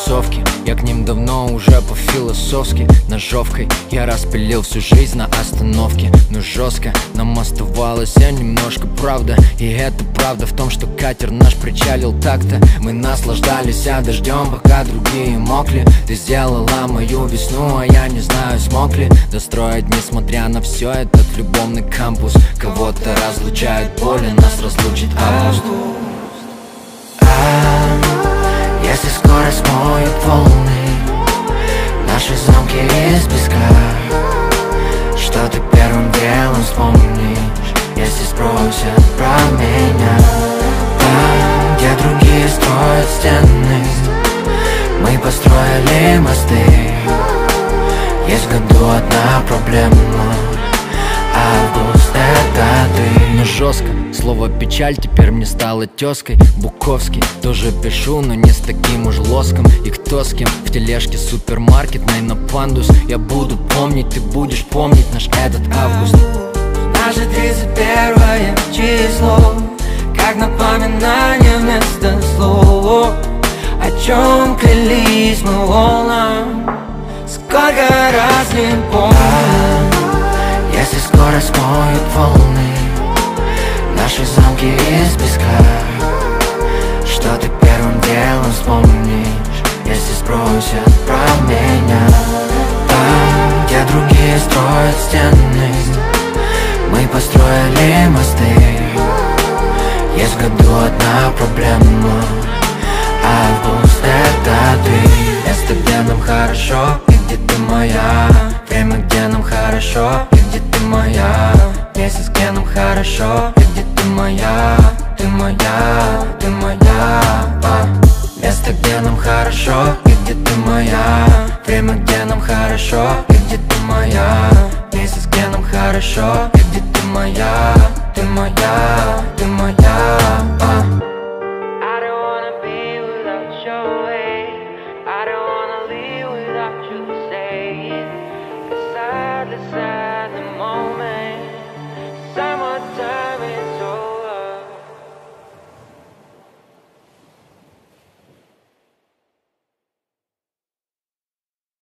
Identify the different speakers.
Speaker 1: кроссовки. Я к ним давно уже по-философски. Ножовкой я распилил всю жизнь на остановке. Но жестко нам оставалось немножко правда. И это правда в том, что катер наш причалил так-то. Мы наслаждались дождем, пока другие мокли. Ты сделала мою весну, а я не знаю, смог ли достроить, несмотря на все, этот любовный кампус. Кого-то разлучает боль, и нас разлучит август. Если скоро смоют волны наши замки из песка, что ты первым делом вспомнишь, если спросят про меня? Там, где другие строят стены, мы построили мосты. Есть в году одна проблема: август — это ты. Но жестко, слово печаль теперь мне стало тезкой. Буковский тоже пишу, но не с таким уж лоском. И кто с кем в тележке супермаркетной на пандус. Я буду помнить, ты будешь помнить наш этот август.
Speaker 2: Наше 31 число, как напоминание вместо слов. О чем клялись мы волнам, сколько раз не помню.
Speaker 1: Если скоро смоют волны наши замки из песка, что ты первым делом вспомнишь, если спросят про меня? Там, где другие строят стены, мы построили мосты. Есть в году одна проблема: август — это ты. Место, где нам хорошо, и где ты моя. Время, где нам хорошо, и где ты моя. Месяц, где нам хорошо, и где ты моя. Ты моя, ты моя. Место, где нам хорошо, и где ты моя. Время, где нам хорошо, и где ты моя. Месяц, где нам хорошо, и где ты моя. Ты моя.